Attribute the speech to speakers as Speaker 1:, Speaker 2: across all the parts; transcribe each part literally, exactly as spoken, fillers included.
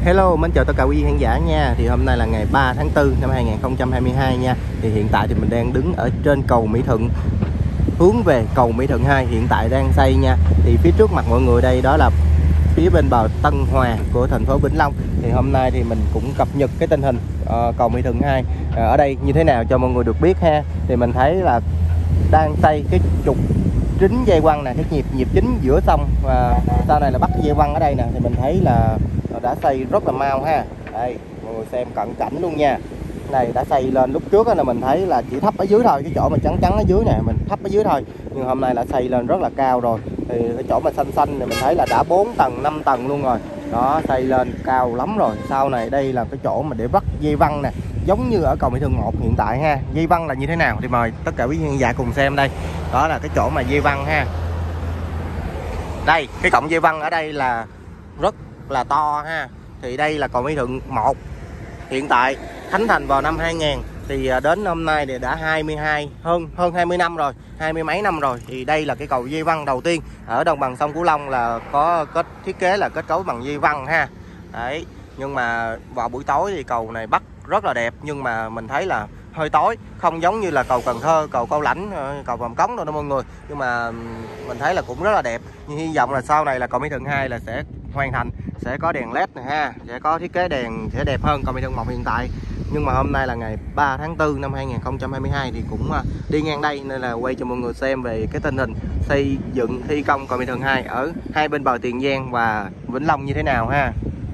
Speaker 1: Hello, mến chào tất cả quý vị khán giả nha. Thì hôm nay là ngày ba tháng tư năm hai nghìn không trăm hai mươi hai nha. Thì hiện tại thì mình đang đứng ở trên cầu Mỹ Thuận, hướng về cầu Mỹ Thuận hai hiện tại đang xây nha. Thì phía trước mặt mọi người đây đó là phía bên bờ Tân Hòa của thành phố Vĩnh Long. Thì hôm nay thì mình cũng cập nhật cái tình hình uh, cầu Mỹ Thuận hai uh, ở đây như thế nào cho mọi người được biết ha. Thì mình thấy là đang xây cái trục chính dây quăng nè, cái nhịp nhịp chính giữa sông, và sau này là bắt cái dây quăng ở đây nè. Thì mình thấy là đã xây rất là mau ha. Đây mọi người xem cận cảnh luôn nha. Này đã xây lên, lúc trước là mình thấy là chỉ thấp ở dưới thôi, cái chỗ mà trắng trắng ở dưới nè mình thấp ở dưới thôi, nhưng hôm nay là xây lên rất là cao rồi. Thì cái chỗ mà xanh xanh này mình thấy là đã bốn tầng năm tầng luôn rồi đó, xây lên cao lắm rồi. Sau này đây là cái chỗ mà để bắt dây văng nè, giống như ở cầu Mỹ Thuận một hiện tại ha. Dây văng là như thế nào thì mời tất cả quý khán giả cùng xem đây. Đó là cái chỗ mà dây văng ha. Đây cái cổng dây văng ở đây là rất là to ha. Thì đây là cầu Mỹ Thuận một hiện tại khánh thành vào năm hai nghìn, thì đến hôm nay thì đã hai mươi hai hơn hơn hai mươi năm rồi, hai mươi mấy năm rồi. Thì đây là cái cầu dây văng đầu tiên ở đồng bằng sông Cửu Long là có kết thiết kế là kết cấu bằng dây văng ha. Đấy, nhưng mà vào buổi tối thì cầu này bắt rất là đẹp, nhưng mà mình thấy là hơi tối, không giống như là cầu Cần Thơ, cầu Cao Lãnh, cầu Vàm Cống đâu đó mọi người. Nhưng mà mình thấy là cũng rất là đẹp. Nhưng hy vọng là sau này là cầu Mỹ Thuận hai là sẽ hoàn thành, sẽ có đèn led này ha, sẽ có thiết kế đèn sẽ đẹp hơn cầu Mỹ Thuận một hiện tại. Nhưng mà hôm nay là ngày ba tháng tư năm hai nghìn không trăm hai mươi hai thì cũng đi ngang đây nên là quay cho mọi người xem về cái tình hình xây dựng thi công cầu Mỹ Thuận hai ở hai bên bờ Tiền Giang và Vĩnh Long như thế nào ha.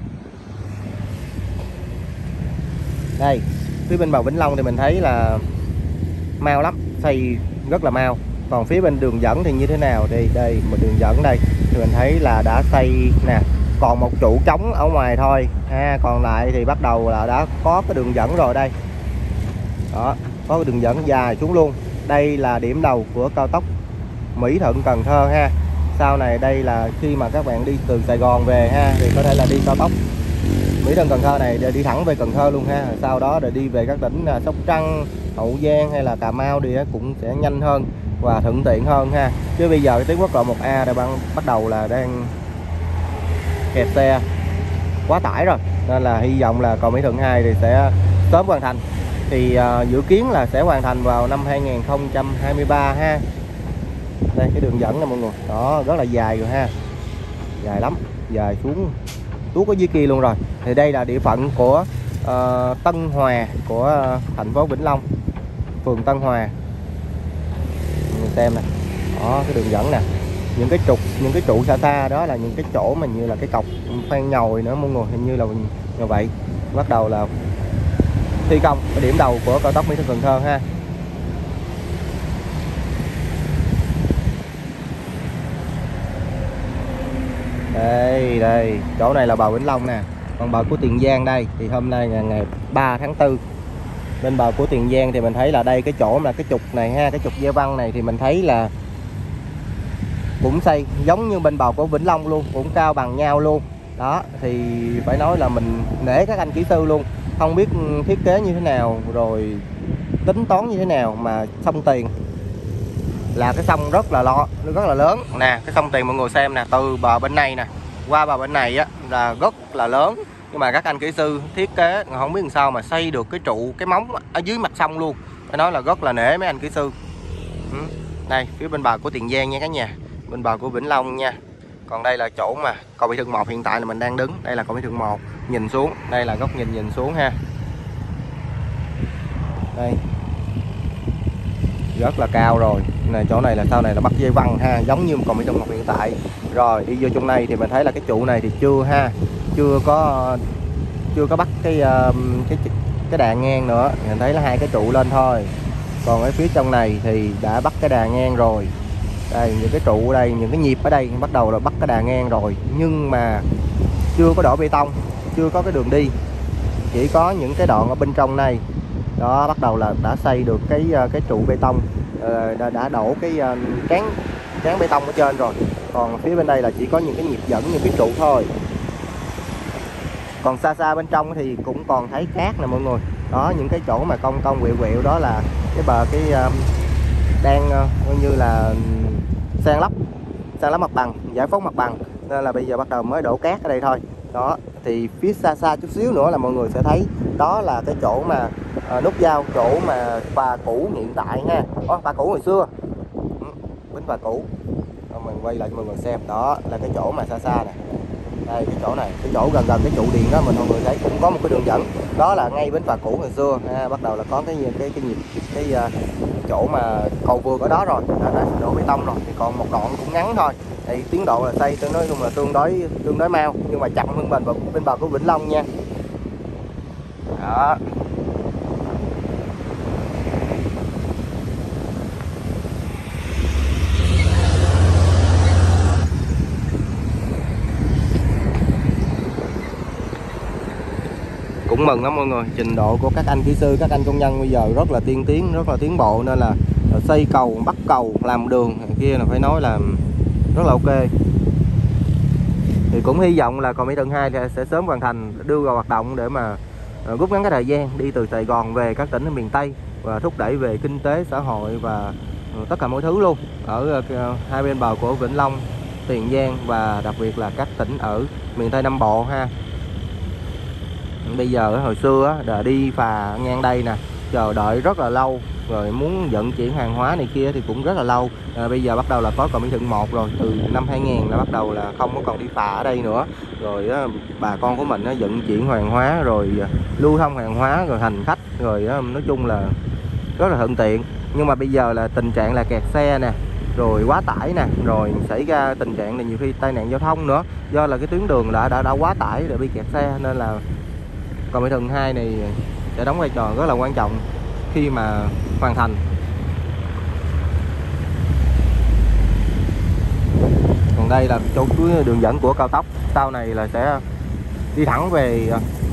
Speaker 1: Đây phía bên bờ Vĩnh Long thì mình thấy là mau lắm, xây rất là mau. Còn phía bên đường dẫn thì như thế nào đây? Đây một đường dẫn đây thì mình thấy là đã xây nè, còn một trụ trống ở ngoài thôi ha, còn lại thì bắt đầu là đã có cái đường dẫn rồi đây. Đó, có cái đường dẫn dài xuống luôn. Đây là điểm đầu của cao tốc Mỹ Thuận Cần Thơ ha. Sau này đây là khi mà các bạn đi từ Sài Gòn về ha thì có thể là đi cao tốc Mỹ Thuận Cần Thơ này để đi thẳng về Cần Thơ luôn ha. Sau đó để đi về các tỉnh là Sóc Trăng, Hậu Giang hay là Cà Mau đi cũng sẽ nhanh hơn và thuận tiện hơn ha. Chứ bây giờ cái tuyến quốc lộ một A đã bắt đầu là đang kẹt xe quá tải rồi, nên là hy vọng là cầu Mỹ Thuận hai thì sẽ sớm hoàn thành. Thì uh, dự kiến là sẽ hoàn thành vào năm hai nghìn không trăm hai mươi ba ha. Đây cái đường dẫn nè mọi người, đó rất là dài rồi ha, dài lắm, dài xuống tuốt ở dưới kia luôn rồi. Thì đây là địa phận của uh, Tân Hòa của uh, thành phố Vĩnh Long, phường Tân Hòa. Mình xem nè, đó cái đường dẫn nè, những cái trục, những cái trụ xa xa đó là những cái chỗ mà như là cái cọc khoan nhồi nữa mọi người, hình như là như vậy. Bắt đầu là thi công ở điểm đầu của cao tốc Mỹ Thuận Cần Thơ ha. Đây đây, chỗ này là bờ Vĩnh Long nè, còn bờ của Tiền Giang đây thì hôm nay là ngày ba tháng tư. Bên bờ của Tiền Giang thì mình thấy là đây cái chỗ mà cái trục này ha, cái trục dây văng này thì mình thấy là cũng xây giống như bên bờ của Vĩnh Long luôn, cũng cao bằng nhau luôn. Đó thì phải nói là mình nể các anh kỹ sư luôn, không biết thiết kế như thế nào rồi tính toán như thế nào mà xong tiền. Là cái sông rất là lo, rất là lớn nè, cái sông Tiền mọi người xem nè, từ bờ bên này nè qua bờ bên này á là rất là lớn. Nhưng mà các anh kỹ sư thiết kế không biết làm sao mà xây được cái trụ, cái móng ở dưới mặt sông luôn. Phải nói là rất là nể mấy anh kỹ sư. Ừ. Đây phía bên bờ của Tiền Giang nha cả nhà, bên bờ của Vĩnh Long nha. Còn đây là chỗ mà cầu Mỹ Thuận một hiện tại là mình đang đứng. Đây là cầu Mỹ Thuận một, nhìn xuống đây là góc nhìn nhìn xuống ha. Đây rất là cao rồi này, chỗ này là sau này là bắt dây văng ha, giống như cầu Mỹ Thuận một hiện tại. Rồi đi vô trong này thì mình thấy là cái trụ này thì chưa ha, chưa có chưa có bắt cái cái cái đà ngang nữa, mình thấy là hai cái trụ lên thôi. Còn ở phía trong này thì đã bắt cái đà ngang rồi. Đây những cái trụ ở đây, những cái nhịp ở đây bắt đầu là bắt cái đà ngang rồi, nhưng mà chưa có đổ bê tông, chưa có cái đường đi, chỉ có những cái đoạn ở bên trong này. Đó bắt đầu là đã xây được cái cái trụ bê tông, đã, đã đổ cái cán cán bê tông ở trên rồi. Còn phía bên đây là chỉ có những cái nhịp dẫn, những cái trụ thôi. Còn xa xa bên trong thì cũng còn thấy cát nè mọi người. Đó những cái chỗ mà cong cong quẹo quẹo đó là cái bờ cái uh, đang coi uh, như là san lấp san lấp mặt bằng, giải phóng mặt bằng, nên là bây giờ bắt đầu mới đổ cát ở đây thôi. Đó thì phía xa xa chút xíu nữa là mọi người sẽ thấy đó là cái chỗ mà à, nút giao, chỗ mà phà cũ hiện tại ha. Đó, phà cũ hồi xưa, ừ, bến phà cũ. Rồi mình quay lại cho mọi người xem, đó là cái chỗ mà xa xa này. Đây cái chỗ này, cái chỗ gần gần cái trụ điện đó mình mọi người thấy cũng có một cái đường dẫn, đó là ngay bến phà cũ ngày xưa ha. Bắt đầu là có cái cái cái nhịp cái, cái, cái chỗ mà cầu vượt ở đó rồi, đã, đã đổ bê tông rồi, thì còn một đoạn cũng ngắn thôi. Thì tiến độ là xây tôi nói chung là tương đối tương đối mau, nhưng mà chậm hơn bên bên bờ của Vĩnh Long nha. Đó. Cũng mừng lắm mọi người, trình độ của các anh kỹ sư, các anh công nhân bây giờ rất là tiên tiến, rất là tiến bộ, nên là xây cầu, bắt cầu, làm đường kia là phải nói là rất là ok. Thì cũng hy vọng là cầu Mỹ Thuận hai sẽ sớm hoàn thành, đưa vào hoạt động để mà rút ngắn cái thời gian đi từ Sài Gòn về các tỉnh ở miền Tây, và thúc đẩy về kinh tế xã hội và tất cả mọi thứ luôn ở hai bên bờ của Vĩnh Long, Tiền Giang và đặc biệt là các tỉnh ở miền Tây Nam Bộ ha. Bây giờ hồi xưa là đi phà ngang đây nè, chờ đợi rất là lâu, rồi muốn vận chuyển hàng hóa này kia thì cũng rất là lâu. À, bây giờ bắt đầu là có cầu Mỹ Thuận một rồi, từ năm hai nghìn là bắt đầu là không có còn đi phà ở đây nữa. Rồi á, bà con của mình á, vận chuyển hàng hóa, rồi lưu thông hàng hóa, rồi hành khách, rồi á, nói chung là rất là thuận tiện. Nhưng mà bây giờ là tình trạng là kẹt xe nè, rồi quá tải nè, rồi xảy ra tình trạng là nhiều khi tai nạn giao thông nữa, do là cái tuyến đường đã đã, đã quá tải để bị kẹt xe, nên là cầu Mỹ Thuận hai này sẽ đóng vai trò rất là quan trọng khi mà hoàn thành. Còn đây là chỗ cuối đường dẫn của cao tốc, sau này là sẽ đi thẳng về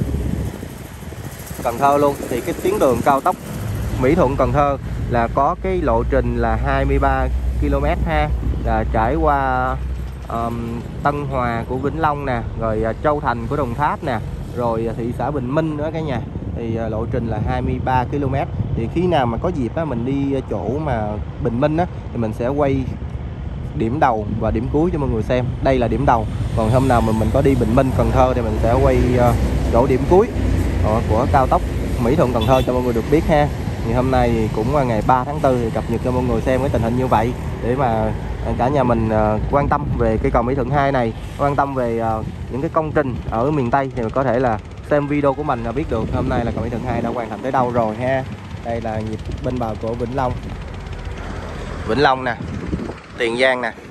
Speaker 1: Cần Thơ luôn. Thì cái tuyến đường cao tốc Mỹ Thuận Cần Thơ là có cái lộ trình là hai mươi ba ki lô mét ha, là trải qua um, Tân Hòa của Vĩnh Long nè, rồi Châu Thành của Đồng Tháp nè, rồi thị xã Bình Minh nữa cả nhà. Thì lộ trình là hai mươi ba ki lô mét. Thì khi nào mà có dịp á, mình đi chỗ mà Bình Minh á, thì mình sẽ quay điểm đầu và điểm cuối cho mọi người xem. Đây là điểm đầu, còn hôm nào mà mình có đi Bình Minh Cần Thơ thì mình sẽ quay chỗ điểm cuối của cao tốc Mỹ Thuận Cần Thơ cho mọi người được biết ha. Thì hôm nay thì cũng ngày ba tháng tư thì cập nhật cho mọi người xem cái tình hình như vậy, để mà cả nhà mình quan tâm về cái cầu Mỹ Thuận hai này, quan tâm về những cái công trình ở miền Tây thì có thể là xem video của mình là biết được hôm nay là cầu Mỹ Thuận hai đã hoàn thành tới đâu rồi ha. Đây là nhịp bên bờ của Vĩnh Long, Vĩnh Long nè, Tiền Giang nè.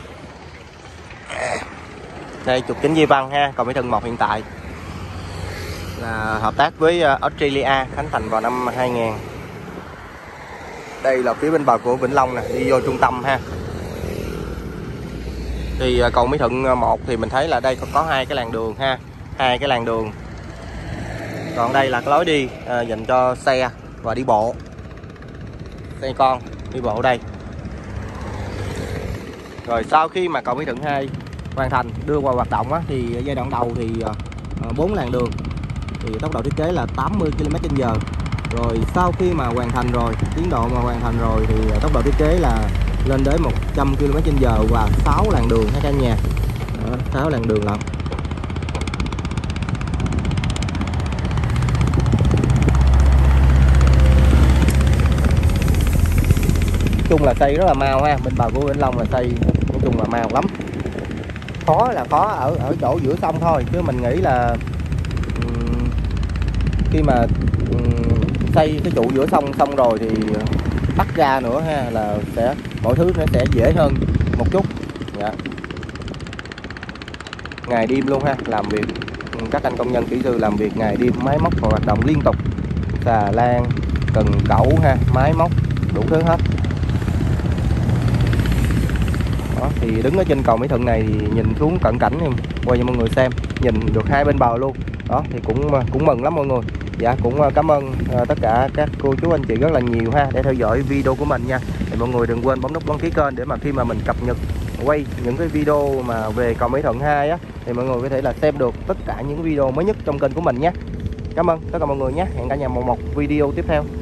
Speaker 1: Đây trục chính Di Văn ha. Cầu Mỹ Thuận một hiện tại là hợp tác với Australia, khánh thành vào năm hai nghìn. Đây là phía bên bờ của Vĩnh Long nè, đi vô trung tâm ha. Thì cầu Mỹ Thuận một thì mình thấy là đây có hai cái làn đường ha, hai cái làn đường. Còn đây là cái lối đi à, dành cho xe và đi bộ, xe con đi bộ đây. Rồi sau khi mà cầu Mỹ Thuận hai hoàn thành đưa vào hoạt động á, thì giai đoạn đầu thì bốn làn đường, thì tốc độ thiết kế là tám mươi ki lô mét trên giờ. Rồi sau khi mà hoàn thành rồi, tiến độ mà hoàn thành rồi thì tốc độ thiết kế là lên đến một trăm ki lô mét trên giờ và sáu làn đường ha cả nhà. Đó, sáu làn đường lận. Nói chung là xây rất là mau ha, bên bờ của Vĩnh Long là xây nói chung là mau lắm. Khó là khó ở ở chỗ giữa sông thôi, chứ mình nghĩ là um, khi mà um, xây cái trụ giữa sông xong rồi thì bắt ra nữa ha, là sẽ mọi thứ nó sẽ dễ hơn một chút. Dạ. Ngày đêm luôn ha, làm việc các anh công nhân kỹ sư làm việc ngày đêm, máy móc và hoạt động liên tục, xà lan, cần cẩu ha, máy móc đủ thứ hết. Đó, thì đứng ở trên cầu Mỹ Thuận này thì nhìn xuống cận cảnh em quay cho mọi người xem, nhìn được hai bên bờ luôn. Đó thì cũng cũng mừng lắm mọi người. Dạ cũng cảm ơn uh, tất cả các cô chú anh chị rất là nhiều ha, để theo dõi video của mình nha. Thì mọi người đừng quên bấm nút đăng ký kênh để mà khi mà mình cập nhật quay những cái video mà về cầu Mỹ Thuận hai á, thì mọi người có thể là xem được tất cả những video mới nhất trong kênh của mình nhé. Cảm ơn tất cả mọi người nhé. Hẹn cả nhà một một video tiếp theo.